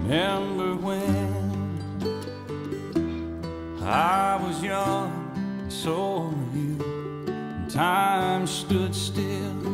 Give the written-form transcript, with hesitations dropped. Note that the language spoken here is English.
remember when I was young, and so were you, and time stood still